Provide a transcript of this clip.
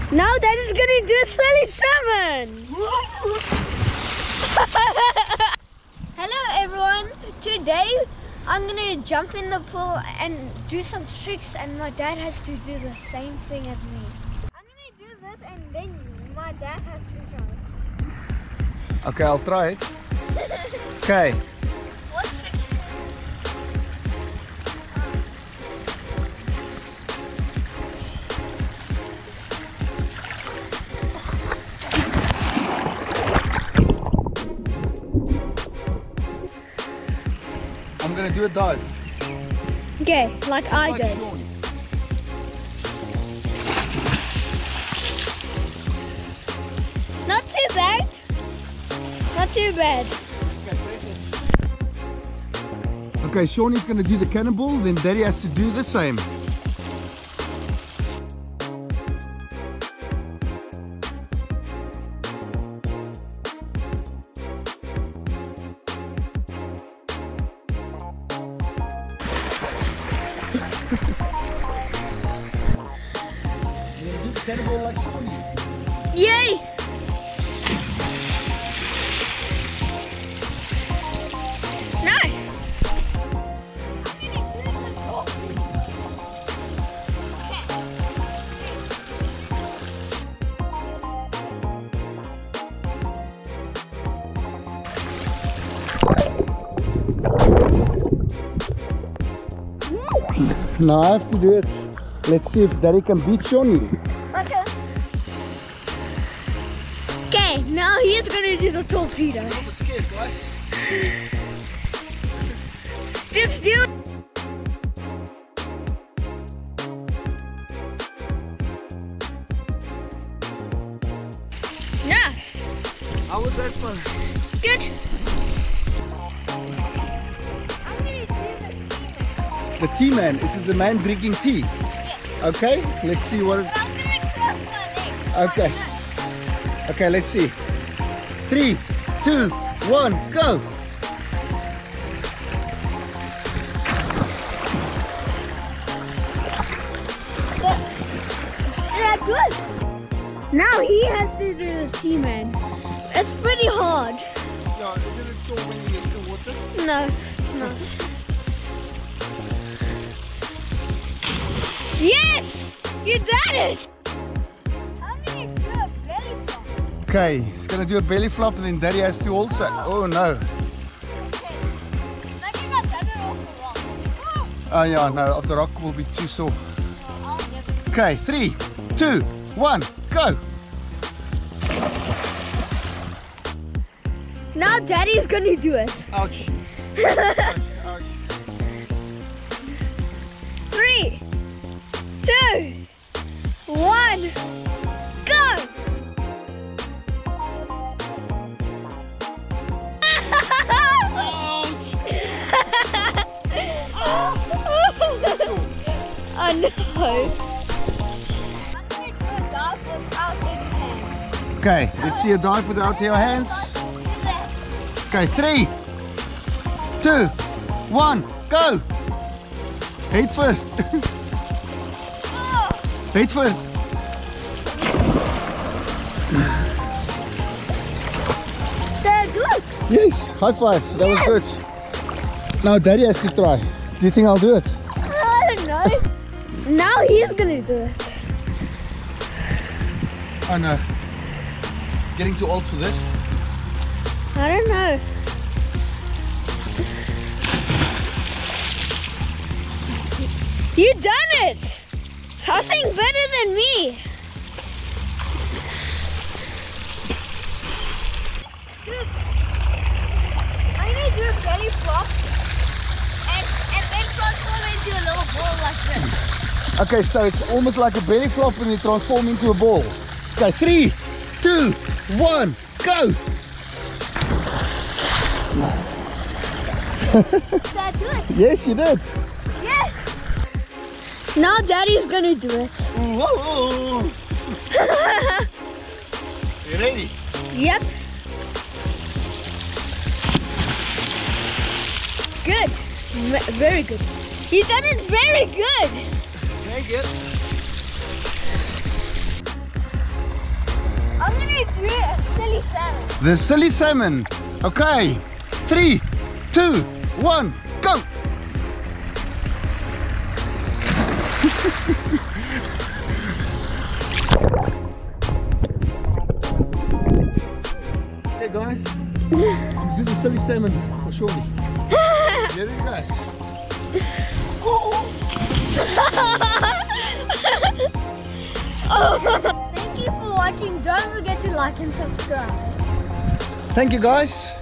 Now Daddy's gonna do a smelly salmon. Hello everyone. Today I'm gonna jump in the pool and do some tricks, and my dad has to do the same thing as me. I'm gonna do this and then my dad has to try it. Okay, I'll try it. Okay. What trick? I'm gonna do a dive. Okay, like I did. Sean. Not too bad. Not too bad. Okay, press it. Okay, Shawnee's gonna do the cannonball, then Daddy has to do the same. Cannonball like Shawnee. Yay! Nice! Now I have to do it. Let's see if Daddy can beat Shawnee. Okay. Okay, now he's gonna do the torpedo. I'm not scared, guys. Just do it. Nice. How was that fun? Good. The tea man. Is it the man drinking tea? Okay, let's see what it... Okay. Okay, let's see. 3, 2, 1, go! Yeah, good. Now he has to do the T-man. It's pretty hard. Yeah, isn't it sore when you get in the water? No, it's not. Yes! You did it! I'm gonna do a belly flop. Okay, he's gonna do a belly flop and then Daddy has to also... Oh no. Okay. I think I've done it off the rock. Oh yeah, no, off the rock will be too sore. I'll never. Okay, 3, 2, 1, go! Now Daddy's gonna do it. Ouch. Ouch, ouch. 3, 2, 1, go! Oh no! I'm gonna do a dive without his hands. Okay, let's see a dive without your hands. Okay, 3, 2, 1, go! Head first. Head first. Dad, look! Yes, high five. That was good. Now Daddy has to try. Do you think I'll do it? I don't know. Now he's gonna do it. Oh no. Getting too old for this. I don't know. You done it! I think better than me. Dude, I'm gonna do a belly flop and then transform into a little ball like this. Okay, so it's almost like a belly flop and you transform into a ball. Okay, 3, 2, 1, go! Did I do it? Yes, you did. Yes! Now Daddy's gonna do it. Whoa! You ready? Yep. Good. Very good. You done it very good. Thank you. silly salmon. The silly salmon. Okay. 3, 2, 1, go. Hey guys, do the silly salmon for Shorty. Here it goes. Thank you for watching. Don't forget to like and subscribe. Thank you guys.